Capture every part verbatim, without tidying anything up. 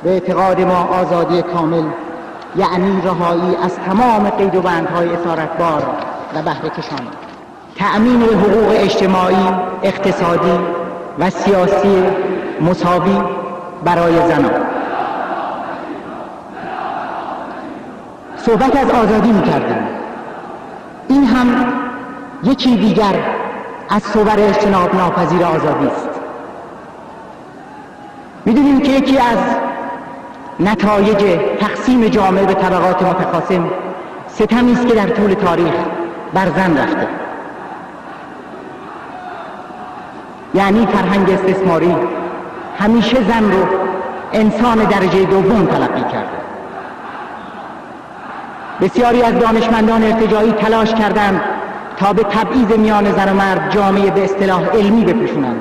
به اعتقاد ما آزادی کامل یعنی رهایی از تمام قید و بندهای اسارتبار و بهره کشان، تأمین حقوق اجتماعی، اقتصادی و سیاسی مساوی برای زنان. صحبت از آزادی می‌کردیم. این هم یکی دیگر از صور اجتناب ناپذیر آزادی است. می‌دونیم که یکی از نتایج تقسیم جامعه به طبقات متخاصم ستمی است که در طول تاریخ بر زن رفته، یعنی فرهنگ استثماری همیشه زن رو انسان درجه دوم تلقی کرده. بسیاری از دانشمندان ارتجاعی تلاش کردند تا به تبعیض میان زن و مرد جامعه به اصطلاح علمی بپوشونند،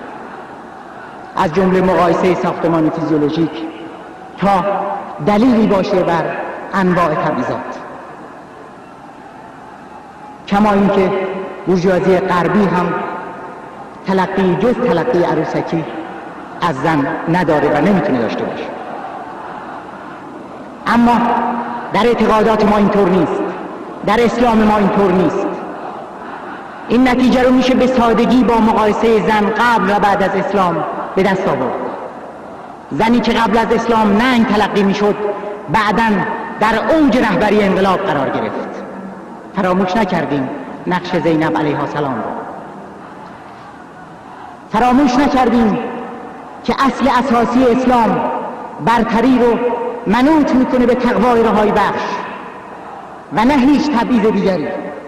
از جمله مقایسه ساختمان فیزیولوژیک تا دلیلی باشه بر انواع تبعیضات. کما اینکه بورژوازی غربی هم تلقی جز تلقی عروسکی از زن نداره و نمیتونه داشته باشه. اما در اعتقادات ما اینطور نیست، در اسلام ما اینطور نیست. این نتیجه رو میشه به سادگی با مقایسه زن قبل و بعد از اسلام به دست آورد. زنی که قبل از اسلام ننگ تلقی میشد بعداً در اوج رهبری انقلاب قرار گرفت. فراموش نکردیم نقش زینب علیها السلام رو. فراموش نکردیم که اصل اساسی اسلام برتری رو منوط میکنه به تقوای رهایی بخش و نه هیچ تبعیض دیگری.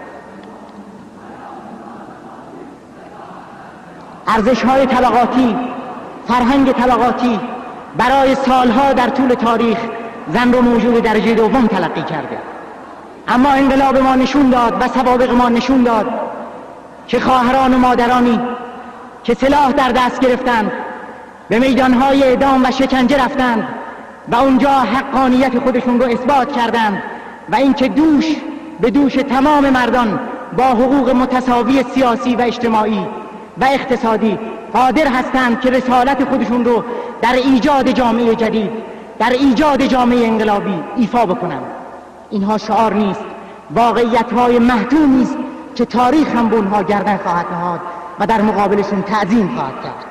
ارزش‌های طبقاتی، فرهنگ طبقاتی برای سالها در طول تاریخ زن رو موجود درجه دوم تلقی کرده. اما انقلاب ما نشون داد و سوابق ما نشون داد که خواهران و مادرانی که سلاح در دست گرفتند به میدانهای اعدام و شکنجه رفتند و اونجا حقانیت خودشون رو اثبات کردند و اینکه دوش به دوش تمام مردان با حقوق متساوی سیاسی و اجتماعی و اقتصادی قادر هستند که رسالت خودشون رو در ایجاد جامعه جدید، در ایجاد جامعه انقلابی ایفا بکنند. اینها شعار نیست، واقعیت‌های محتومی است که تاریخ هم به اونها گردن خواهد نهاد و در مقابلشون تعظیم خواهد کرد.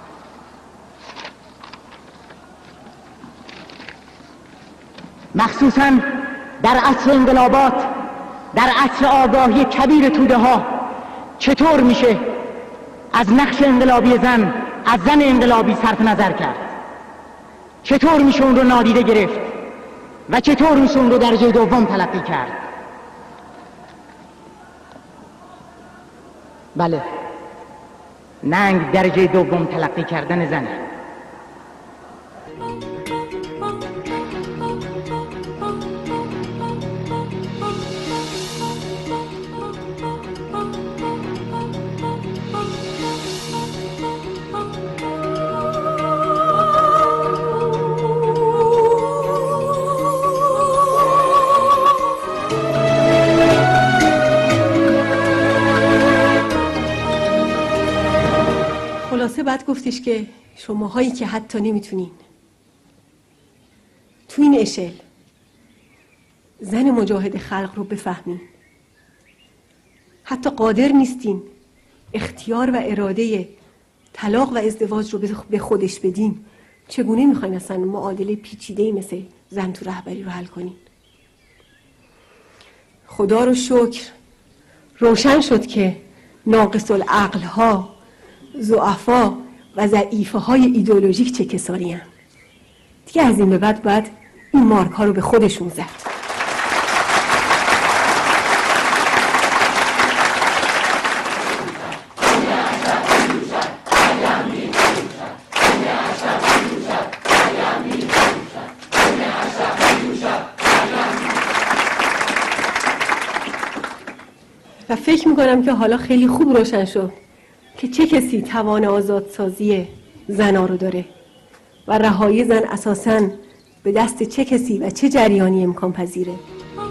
مخصوصاً در عصر انقلابات، در عصر آگاهی کبیر توده ها، چطور میشه از نقش انقلابی زن، از زن انقلابی صرف نظر کرد؟ چطور میشه اون رو نادیده گرفت و چطور میشه اون رو درجه دوم تلقی کرد؟ بله، ننگ درجه دوم تلقی کردن زنه. خلاصه بعد گفتش که شماهایی که حتی نمیتونین تو این اشل زن مجاهد خلق رو بفهمین، حتی قادر نیستین اختیار و اراده طلاق و ازدواج رو به خودش بدین، چگونه میخواین اصلا معادله پیچیده‌ای مثل زن تو رهبری رو حل کنین؟ خدا رو شکر روشن شد که ناقص العقل ها، ضعفا و ضعیفه های ایدئولوژیک چه کسانی هم. دیگه از این به بعد باید این مارک ها رو به خودشون زد. و فکر میکنم که حالا خیلی خوب روشن شد که چه کسی توان آزادسازی زنها رو داره و رهایی زن اساساً به دست چه کسی و چه جریانی امکان پذیره.